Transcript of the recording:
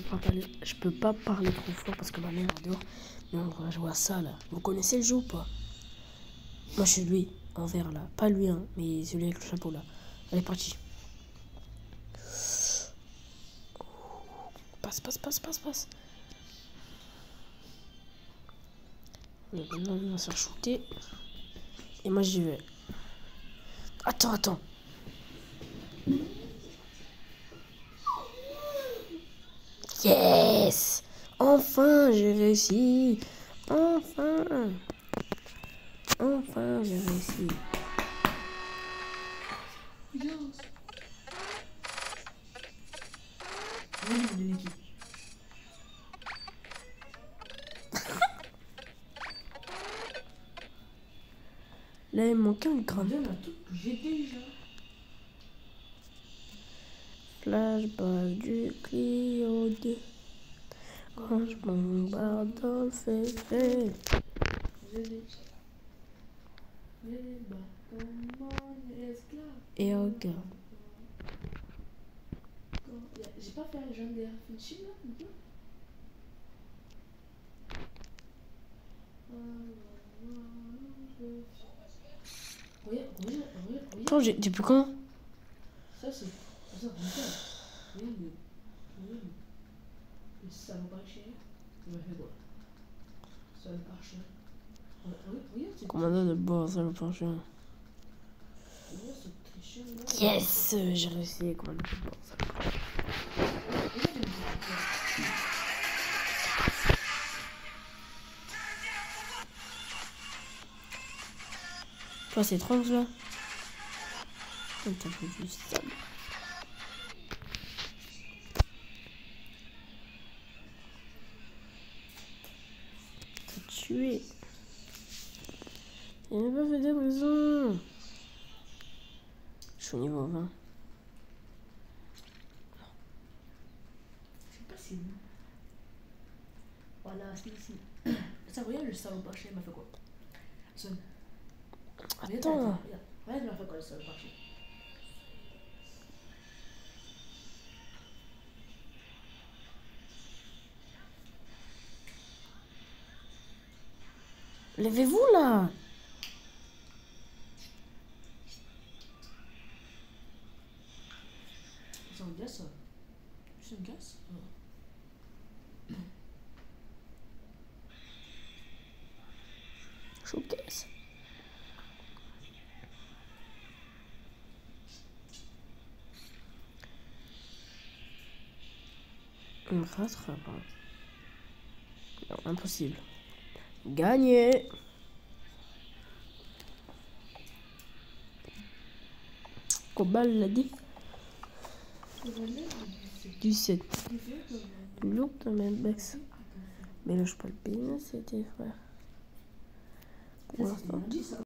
je peux pas parler trop fort parce que ma mère adore. Mais on va jouer à ça là. Vous connaissez le jeu ou pas? Moi je suis lui, en vert là. Pas lui, hein, mais celui avec le chapeau là. Allez, parti. Passe. Mais maintenant il va se faire shooter. Et moi j'y vais. Attends. Yes! Enfin, j'ai réussi! Enfin, j'ai réussi. Là, il manque un gramme. J'ai déjà. Flashback du Clio 2. Quand je bombarde dans le fait. Et regarde. J'ai pas fait un genre de finishing là non plus. Regarde. Attends, depuis quand? Ça c'est. Regarde le salopard cher. Il m'a fait quoi? Salopard cher. Regarde, c'est. Commandant de bord, ça le penché. Yes, j'ai réussi. Commandant de bord, ça le penché. Toi, c'est étrange là. Oh, t'as fait du sable. T'as tué. Il n'a pas fait de raison. Je suis au niveau 20. C'est pas si bon. Voilà, c'est ici. Ça, regarde le salopard cher, il m'a fait quoi? Sonne. Attends. Regarde, il m'a fait quoi le salopard cher? Levez-vous là. C'est un gaz ça? C'est un gaz? Showcase. On rattrape. Non, impossible. Gagné. Combien il a dit? 17. Lourd de même Bex. Mais là, je peux le payer, c'était frère. Pour l'instant.